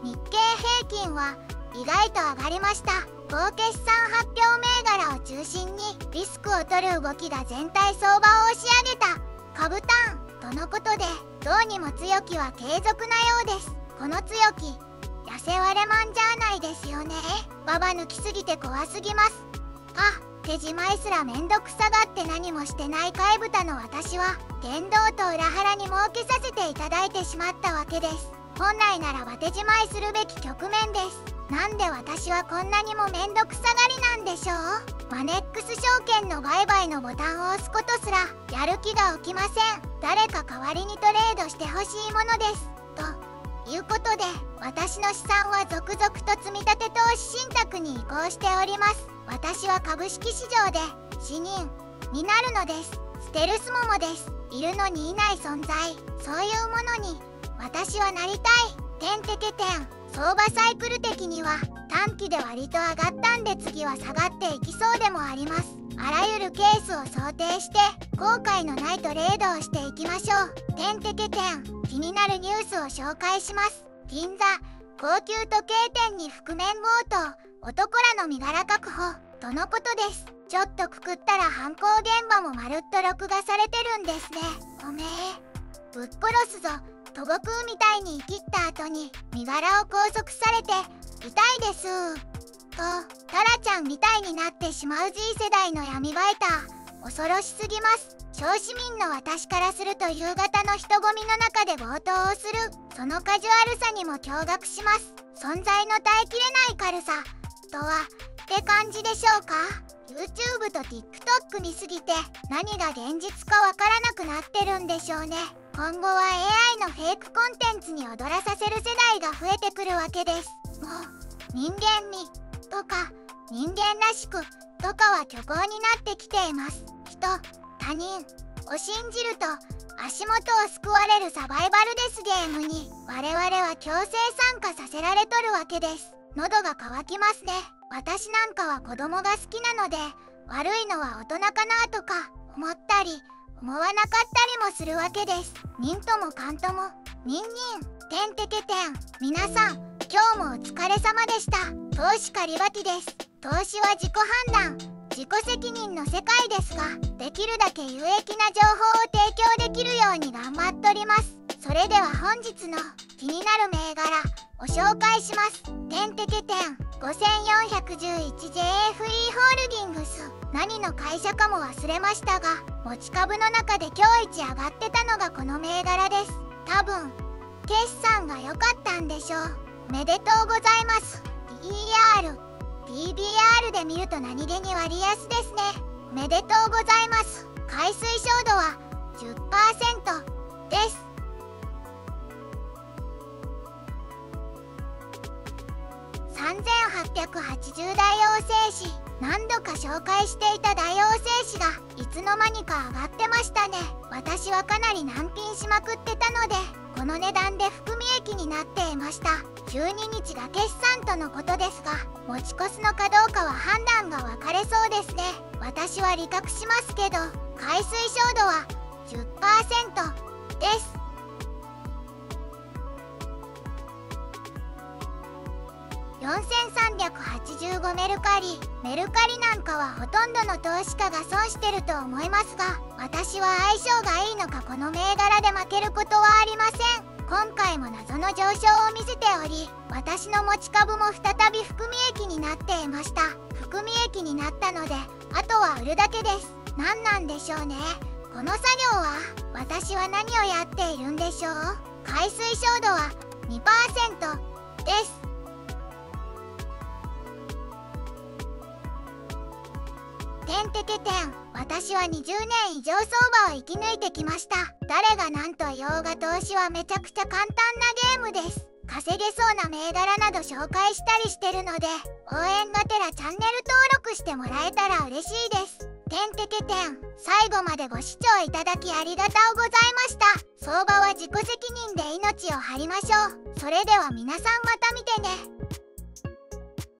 日経平均は意外と上がりました。合決算発表銘柄を中心にリスクを取る動きが全体相場を押し上げた株単とのことで、どうにも強気は継続なようです。この強気痩せ割れまんじゃないですよね。ババ抜きすぎて怖すぎます。手仕舞すらめんどくさがって何もしてない貝豚の私は天道と裏腹に儲けさせていただいてしまったわけです。本来ならば手仕舞するべき局面です。なんで私はこんなにもめんどくさがりなんでしょう。マネックス証券の売買のボタンを押すことすらやる気が起きません。誰か代わりにトレードしてほしいものです。ということで、私の資産は続々と積み立て投資信託に移行しております。私は株式市場で死人になるのです。ステルスモモです。いるのにいない存在、そういうものに私はなりたい。相場サイクル的には短期で割と上がったんで、次は下がっていきそうでもあります。あらゆるケースを想定して後悔のないトレードをしていきましょう。気になるニュースを紹介します。銀座高級時計店に覆面強盗、男らの身柄確保とのことです。ちょっとくくったら犯行現場もまるっと録画されてるんですね。おめえぶっ殺すぞと悟空みたいに生きった後に身柄を拘束されて痛いですとタラちゃんみたいになってしまう G 世代の闇バイター、恐ろしすぎます。小市民の私からすると夕方の人混みの中で強盗をするそのカジュアルさにも驚愕します。存在の耐えきれない軽さとはって感じでしょうか。 YouTube と TikTok 見すぎて何が現実かわからなくなってるんでしょうね。今後は AI のフェイクコンテンツに踊らさせる世代が増えてくるわけです。もう人間味とか人間らしくとかは虚構になってきています。人他人を信じると足元を救われるサバイバルデスゲームに我々は強制参加させられとるわけです。喉が渇きますね。私なんかは子供が好きなので悪いのは大人かなとか思ったり思わなかったりもするわけです。忍ともかんともニンニン皆さん今日もお疲れ様でした。投資家リバティです。投資は自己判断自己責任の世界ですが、できるだけ有益な情報を提供できるように頑張っております。それでは本日の気になる銘柄を紹介します。5411JFE ホールディングス、何の会社かも忘れましたが、持ち株の中で今日一上がってたのがこの銘柄です。多分決算が良かったんでしょう。おめでとうございます。PBR で見ると何気に割安ですね。おめでとうございます。買い推奨度は 10% です。3880大王製紙、何度か紹介していた大王製紙がいつの間にか上がってましたね。私はかなり難品しまくってたのでこの値段で含み益になっていました。12日が決算とのことですが、持ち越すのかどうかは判断が分かれそうですね。私は利確しますけど買い推奨度は 10% です。4385メルカリなんかはほとんどの投資家が損してると思いますが、私は相性がいいのかこの銘柄で負けることはありません。今回も謎の上昇を見せており、私の持ち株も再び含み益になっていました。含み益になったのであとは売るだけです。何なんでしょうねこの作業は。私は何をやっているんでしょう。買い推奨度は 2% です。私は20年以上相場を生き抜いてきました。誰が何と言おうが投資はめちゃくちゃ簡単なゲームです。稼げそうな銘柄など紹介したりしてるので、応援がてらチャンネル登録してもらえたら嬉しいです。最後までご視聴いただきありがとうございました。相場は自己責任で命を張りましょう。それでは皆さんまた見てね。